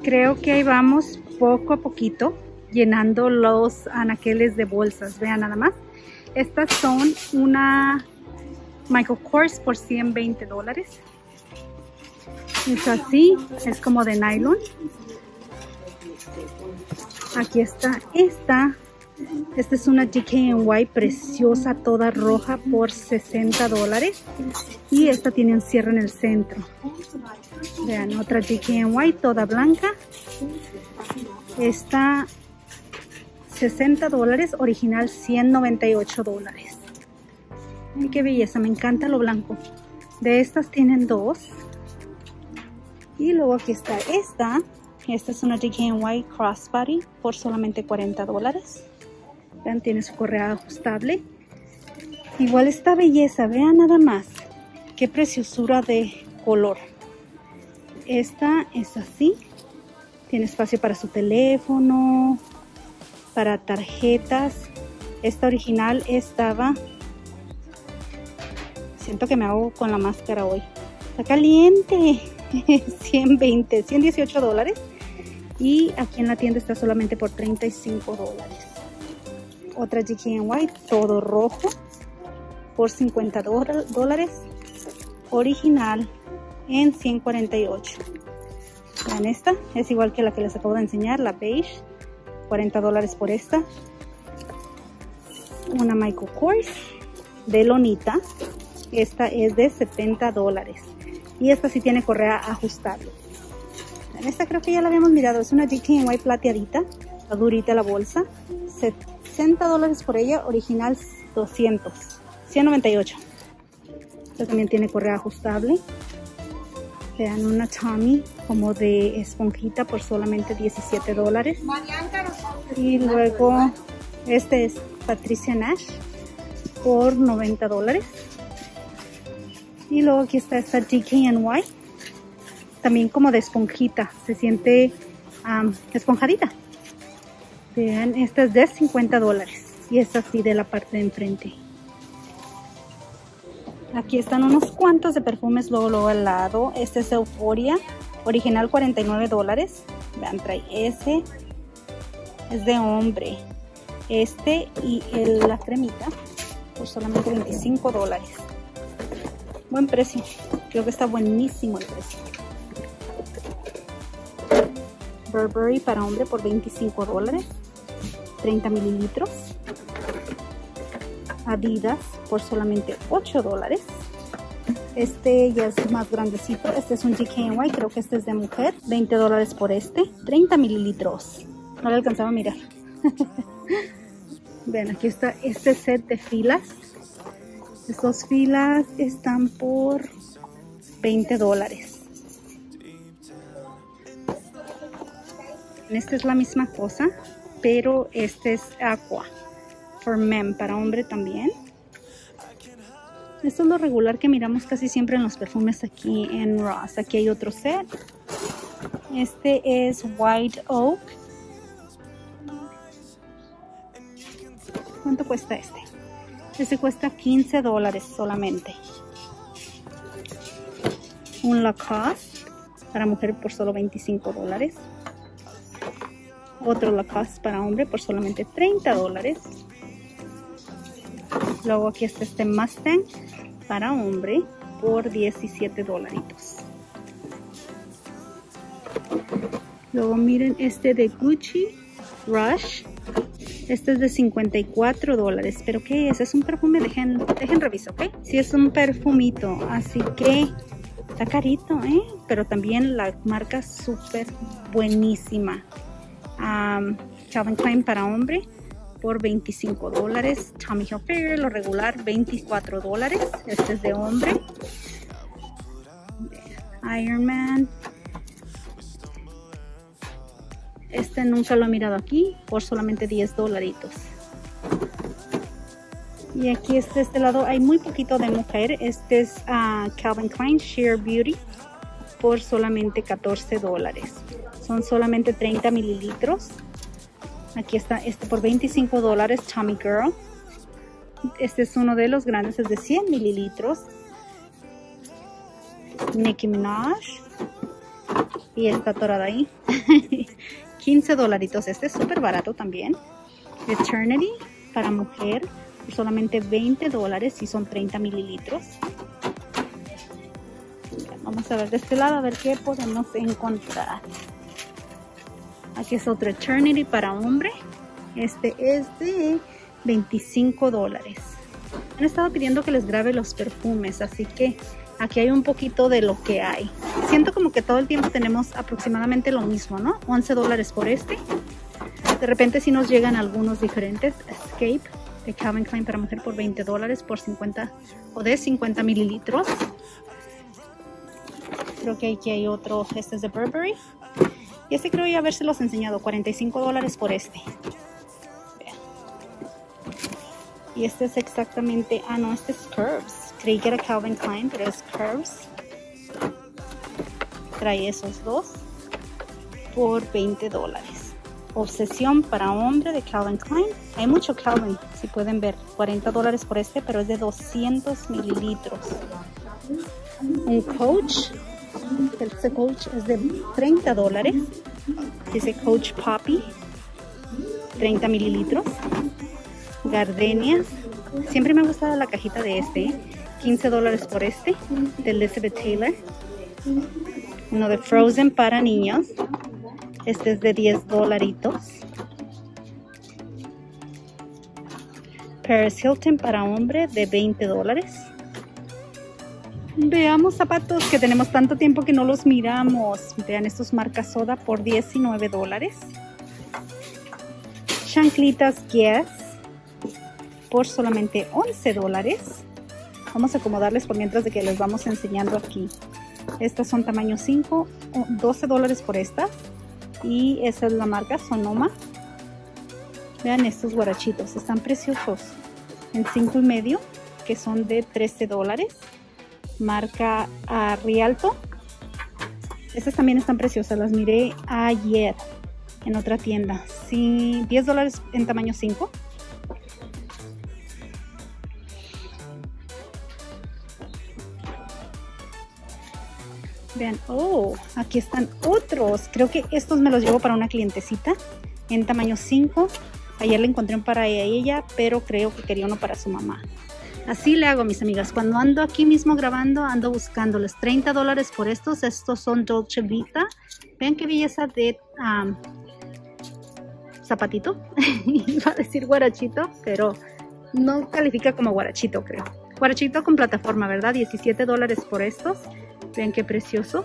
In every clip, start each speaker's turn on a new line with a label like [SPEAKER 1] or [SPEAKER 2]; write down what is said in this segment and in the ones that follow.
[SPEAKER 1] creo que ahí vamos poco a poquito llenando los anaqueles de bolsas. Vean nada más. Estas son una Michael Kors por $120. Es así, es como de nylon. Aquí está esta. Esta es una DKNY preciosa, toda roja por $60. Y esta tiene un cierre en el centro. Vean, otra DKNY toda blanca. Esta $60, original $198. Ay, qué belleza, me encanta lo blanco. De estas tienen dos. Y luego aquí está esta. Esta es una DKNY Crossbody por solamente $40. Vean, tiene su correa ajustable. Igual esta belleza, vean nada más. Qué preciosura de color. Esta es así. Tiene espacio para su teléfono, para tarjetas. Esta original estaba... Siento que me hago con la máscara hoy. Está caliente. $118. Y aquí en la tienda está solamente por $35. Otra DKNY, todo rojo, por $50. Original en $148. Vean, esta es igual que la que les acabo de enseñar, la beige. $40 por esta. Una Michael Kors de lonita. Esta es de $70. Y esta sí tiene correa ajustable. Vean, esta creo que ya la habíamos mirado. Es una DKNY plateadita. Está durita la bolsa. $60 por ella. Original $200. $198. Esta también tiene correa ajustable. Vean, una Tommy como de esponjita por solamente $17. Y luego este es Patricia Nash por $90. Y luego aquí está esta DKNY, también como de esponjita, se siente esponjadita. Vean, esta es de $50 y es así de la parte de enfrente. Aquí están unos cuantos de perfumes luego al lado. Este es Euphoria, original $49. Vean, trae ese, es de hombre. Este y la cremita por solamente $25. Buen precio, creo que está buenísimo el precio. Burberry para hombre por $25, 30 mililitros. Adidas por solamente $8. Este ya es más grandecito, este es un DKNY, creo que este es de mujer. $20 por este, 30 mililitros. No le alcanzaba a mirar. Ven, aquí está este set de filas. Estas filas están por $20. Esta es la misma cosa, pero este es Aqua for Men, para hombre también. Esto es lo regular que miramos casi siempre en los perfumes aquí en Ross. Aquí hay otro set. Este es White Oak. ¿Cuánto cuesta este? Este cuesta $15 solamente. Un Lacoste para mujer por solo $25. Otro Lacoste para hombre por solamente $30. Luego aquí está este Mustang para hombre por $17. Luego miren este de Gucci Rush. Este es de $54. ¿Pero qué es? Es un perfume, dejen reviso, ¿ok? Sí, es un perfumito, así que está carito, ¿eh? Pero también la marca súper buenísima. Calvin Klein para hombre por $25. Tommy Hilfiger, lo regular, $24. Este es de hombre. Iron Man. Este nunca lo he mirado aquí, por solamente $10. Y aquí de este lado hay muy poquito de mujer. Este es Calvin Klein Sheer Beauty por solamente $14. Son solamente 30 mililitros. Aquí está este por $25, Tommy Girl. Este es uno de los grandes, es de 100 mililitros. Nicki Minaj. Y está atorada ahí. 15 dolaritos. Este es súper barato también. Eternity para mujer, solamente 20 dólares y son 30 mililitros. Vamos a ver de este lado, a ver qué podemos encontrar. Aquí es otro Eternity para hombre. Este es de 25 dólares. Me han estado pidiendo que les grabe los perfumes, así que aquí hay un poquito de lo que hay. Siento como que todo el tiempo tenemos aproximadamente lo mismo, ¿no? 11 dólares por este. De repente sí nos llegan algunos diferentes. Escape de Calvin Klein para mujer por 20 dólares por 50 o de 50 mililitros. Creo que aquí hay otro. Este es de Burberry. Y este creo ya habérselos enseñado. 45 dólares por este. Vean. Y este es exactamente... Ah, no, este es Curves. Creí que era Calvin Klein, pero es Curves. Trae esos dos por 20 dólares. Obsesión para hombre de Calvin Klein. Hay mucho Calvin, si pueden ver. 40 dólares por este, pero es de 200 mililitros. Un Coach. Este Coach es de 30 dólares. Dice Coach Poppy. 30 mililitros. Gardenias. Siempre me ha gustado la cajita de este. 15 dólares por este. De Elizabeth Taylor. Uno de Frozen para niños. Este es de 10 dolaritos. Paris Hilton para hombre de 20 dólares. Veamos zapatos que tenemos tanto tiempo que no los miramos. Vean estos marca Soda por 19 dólares. Chanclitas Guess por solamente 11 dólares. Vamos a acomodarles por mientras de que les vamos enseñando aquí. Estas son tamaño 5, 12 dólares por estas. Y esa es la marca Sonoma. Vean estos guarachitos, están preciosos. En 5,5, que son de 13 dólares. Marca Rialto. Estas también están preciosas, las miré ayer en otra tienda. Sí, 10 dólares en tamaño 5. Vean, oh, aquí están otros. Creo que estos me los llevo para una clientecita en tamaño 5. Ayer le encontré para ella, pero creo que quería uno para su mamá. Así le hago, mis amigas. Cuando ando aquí mismo grabando, ando buscándoles. 30 dólares por estos. Estos son Dolce Vita. Vean qué belleza de zapatito. Iba a decir guarachito, pero no califica como guarachito, creo. Guarachito con plataforma, ¿verdad? 17 dólares por estos. Vean qué preciosos.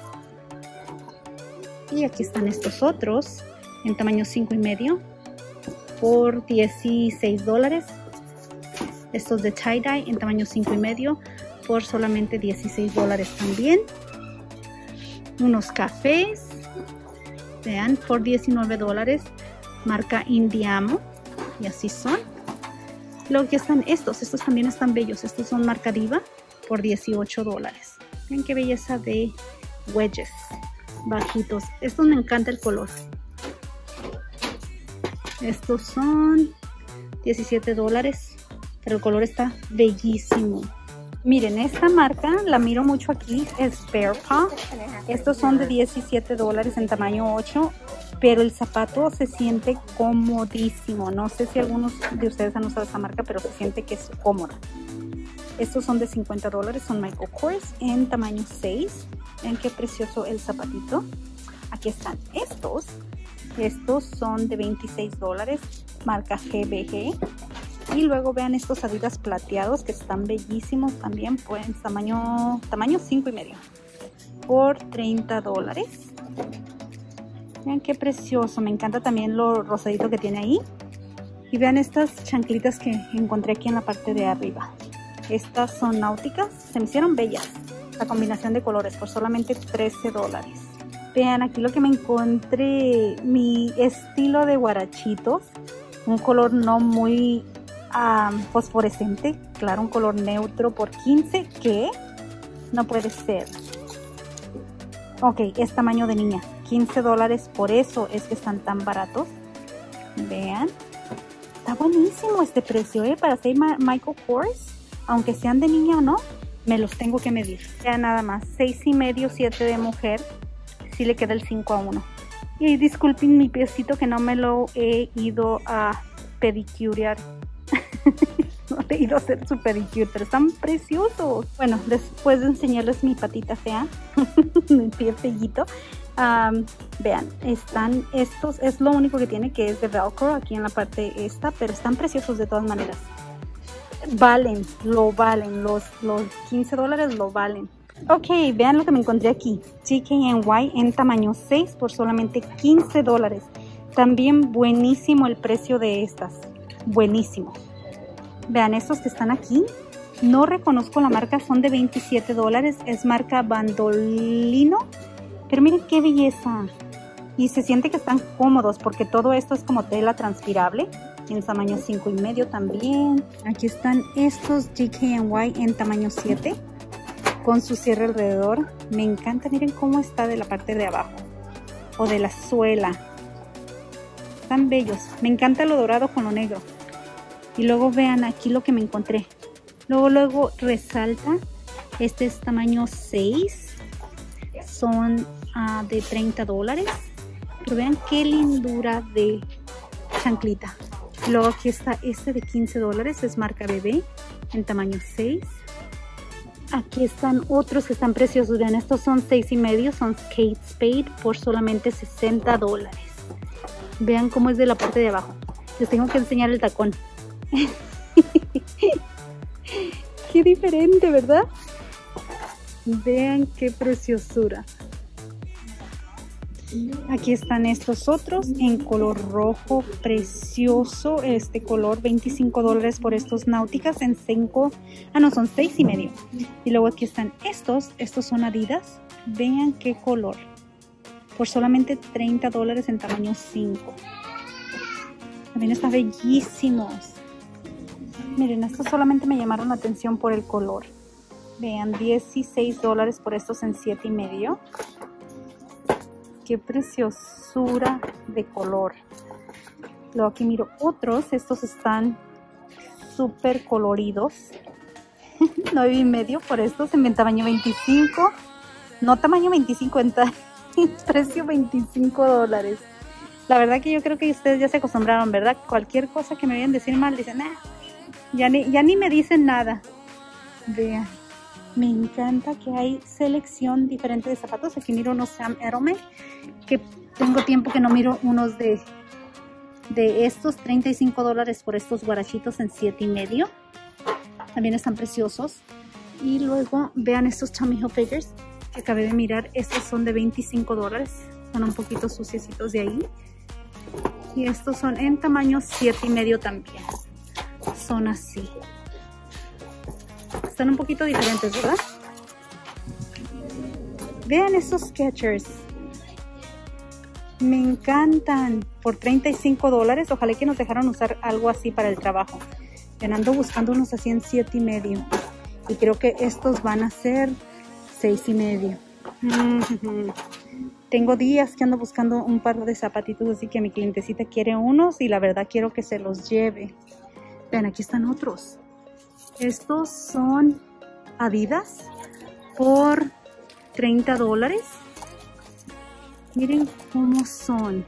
[SPEAKER 1] Y aquí están estos otros en tamaño 5,5 por 16 dólares. Estos de tie-dye en tamaño 5,5 por solamente 16 dólares también. Unos cafés, vean, por 19 dólares, marca Indiamo. Y así son. Luego que están estos también están bellos. Estos son marca Diva por 18 dólares. Vean qué belleza de wedges bajitos. Estos me encanta el color. Estos son 17 dólares. Pero el color está bellísimo. Miren, esta marca la miro mucho aquí. Es Spare Paw. Estos son de 17 dólares en tamaño 8. Pero el zapato se siente comodísimo. No sé si algunos de ustedes han usado esta marca, pero se siente que es cómoda. Estos son de 50 dólares, son Michael Kors en tamaño 6. Vean qué precioso el zapatito. Aquí están estos. Estos son de 26 dólares, marca GBG. Y luego vean estos Adidas plateados que están bellísimos también, pues tamaño 5,5 por 30 dólares. Vean qué precioso, me encanta también lo rosadito que tiene ahí. Y vean estas chanclitas que encontré aquí en la parte de arriba. Estas son náuticas, se me hicieron bellas. La combinación de colores por solamente 13 dólares. Vean aquí lo que me encontré, mi estilo de guarachitos. Un color no muy fosforescente, claro, un color neutro por 15, ¿qué? No puede ser. Ok, es tamaño de niña, 15 dólares, por eso es que están tan baratos. Vean, está buenísimo este precio, para ser Michael Kors, aunque sean de niña o no, me los tengo que medir. Vean nada más, 6,5, 7 de mujer, si le queda el 5 a 1. Y disculpen mi piecito que no me lo he ido a pedicurear. No he ido a hacer su pedicure, pero están preciosos. Bueno, después de enseñarles mi patita fea, mi pie feíto, vean, están estos, es lo único que tiene, que es de velcro aquí en la parte esta, pero están preciosos de todas maneras. Valen, lo valen, los $15 lo valen. Ok, vean lo que me encontré aquí. DKNY en tamaño 6 por solamente $15. También buenísimo el precio de estas. Buenísimo. Vean estos que están aquí. No reconozco la marca, son de $27. Es marca Bandolino. Pero miren qué belleza. Y se siente que están cómodos porque todo esto es como tela transpirable. En tamaño 5,5 también. Aquí están estos DKNY en tamaño 7. Con su cierre alrededor. Me encanta, miren cómo está de la parte de abajo o de la suela. Están bellos. Me encanta lo dorado con lo negro. Y luego vean aquí lo que me encontré. Luego resalta. Este es tamaño 6. Son de $30. Pero vean qué lindura de chanclita. Luego aquí está este de $15. Es marca Bebé en tamaño 6. Aquí están otros que están preciosos. Vean, estos son 6,5. Son Kate Spade por solamente $60. Vean cómo es de la parte de abajo. Les tengo que enseñar el tacón. Qué diferente, ¿verdad? Vean qué preciosura. Aquí están estos otros en color rojo precioso. Este color $25 por estos náuticas en 5. No, son 6,5. Y luego aquí están estos. Estos son Adidas. Vean qué color. Por solamente $30 en tamaño 5. También están bellísimos. Miren, estos solamente me llamaron la atención por el color. Vean, $16 por estos en 7,5. Qué preciosura de color. Luego aquí miro otros. Estos están súper coloridos. 9,5 por estos en tamaño 25. No tamaño 25, en precio $25. La verdad que yo creo que ustedes ya se acostumbraron, ¿verdad? Cualquier cosa que me vayan a decir mal, dicen, ya ni me dicen nada. Vean. Me encanta que hay selección diferente de zapatos. Aquí miro unos Sam Edelman, que tengo tiempo que no miro unos de estos. $35 por estos guarachitos en 7,5. También están preciosos. Y luego vean estos Tommy Hilfigers que acabé de mirar. Estos son de $25. Son un poquito suciecitos de ahí. Y estos son en tamaño 7,5 también. Son así. Están un poquito diferentes, ¿verdad? Vean estos Skechers. Me encantan. Por $35. Ojalá que nos dejaran usar algo así para el trabajo. Yo ando buscando unos así en 7,5. Y creo que estos van a ser 6,5. Tengo días que ando buscando un par de zapatitos así que mi clientecita quiere unos. Y la verdad quiero que se los lleve. Vean, aquí están otros. Estos son Adidas por $30. Miren cómo son.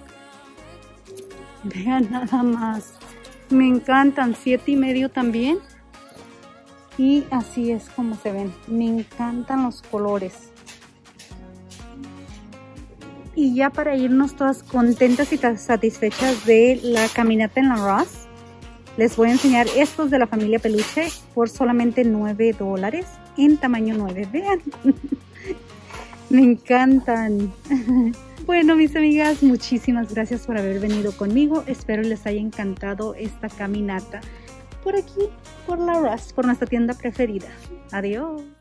[SPEAKER 1] Vean nada más. Me encantan. 7,5 también. Y así es como se ven. Me encantan los colores. Y ya para irnos todas contentas y satisfechas de la caminata en la Ross, les voy a enseñar estos de la familia Peluche por solamente $9 en tamaño 9. Vean. Me encantan. Bueno, mis amigas, muchísimas gracias por haber venido conmigo. Espero les haya encantado esta caminata por aquí, por la Ross, por nuestra tienda preferida. Adiós.